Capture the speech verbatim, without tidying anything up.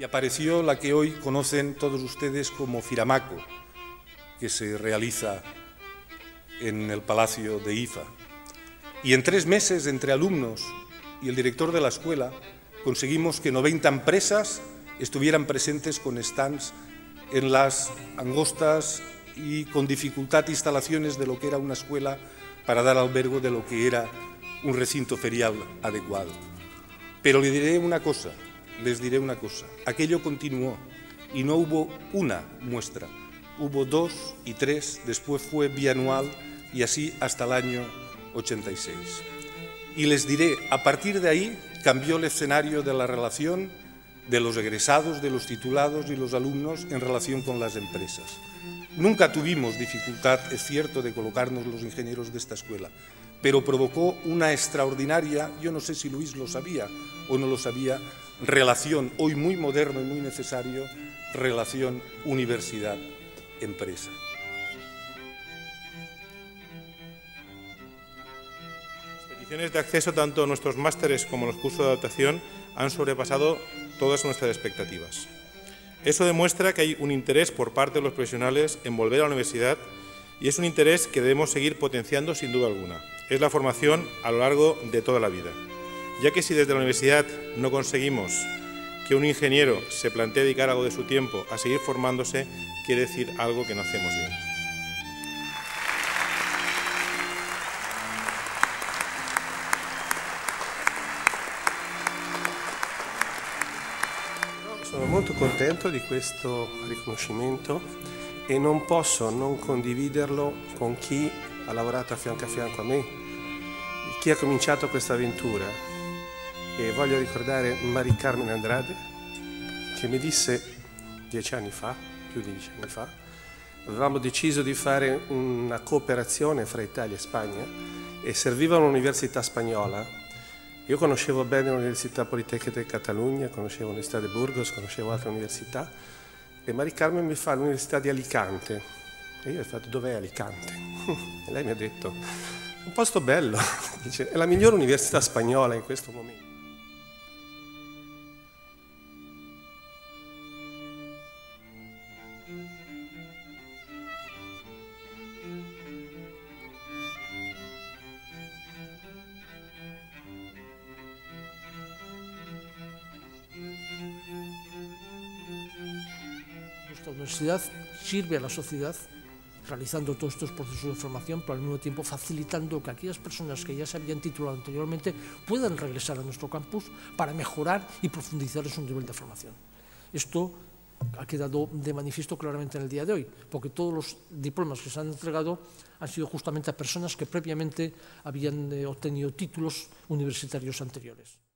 y apareció la que hoy conocen todos ustedes como Firamaco, que se realiza en el Palacio de I F A. Y en tres meses, entre alumnos y el director de la escuela, conseguimos que noventa empresas estuvieran presentes con stands en las angostas y con dificultad instalaciones de lo que era una escuela para dar albergo de lo que era un recinto ferial adecuado. Pero le diré una cosa, les diré una cosa, aquello continuó y no hubo una muestra, hubo dos y tres, después fue bianual y así hasta el año ochenta y seis. Y les diré, a partir de ahí cambió el escenario de la relación de los egresados, de los titulados y los alumnos en relación con las empresas. Nunca tuvimos dificultad, es cierto, de colocarnos los ingenieros de esta escuela, pero provocó una extraordinaria, yo no sé si Luis lo sabía o no lo sabía, relación, hoy muy moderno y muy necesario, relación universidad-empresa. Las peticiones de acceso tanto a nuestros másteres como a los cursos de adaptación han sobrepasado todas nuestras expectativas. Eso demuestra que hay un interés por parte de los profesionales en volver a la universidad y es un interés que debemos seguir potenciando sin duda alguna. Es la formación a lo largo de toda la vida, ya que si desde la universidad no conseguimos que un ingeniero se plantee dedicar algo de su tiempo a seguir formándose, quiere decir algo que no hacemos bien. Sono molto contento di questo riconoscimento e non posso non condividerlo con chi ha lavorato a fianco a fianco a me, chi ha cominciato questa avventura. E voglio ricordare Mari Carmen Andrade, che mi disse dieci anni fa, più di dieci anni fa, avevamo deciso di fare una cooperazione fra Italia e Spagna e serviva un'università spagnola. Io conoscevo bene l'Università Politecnica di Catalogna, conoscevo l'Università di Burgos, conoscevo altre università e Mari Carmen mi fa l'Università di Alicante. E io ho fatto, dov'è Alicante? E lei mi ha detto, un posto bello, dice, è la migliore università spagnola in questo momento. Nuestra universidad sirve a la sociedad realizando todos estos procesos de formación, pero al mismo tiempo facilitando que aquellas personas que ya se habían titulado anteriormente puedan regresar a nuestro campus para mejorar y profundizar en su nivel de formación. Esto ha quedado de manifiesto claramente en el día de hoy, porque todos los diplomas que se han entregado han sido justamente a personas que previamente habían eh, obtenido títulos universitarios anteriores.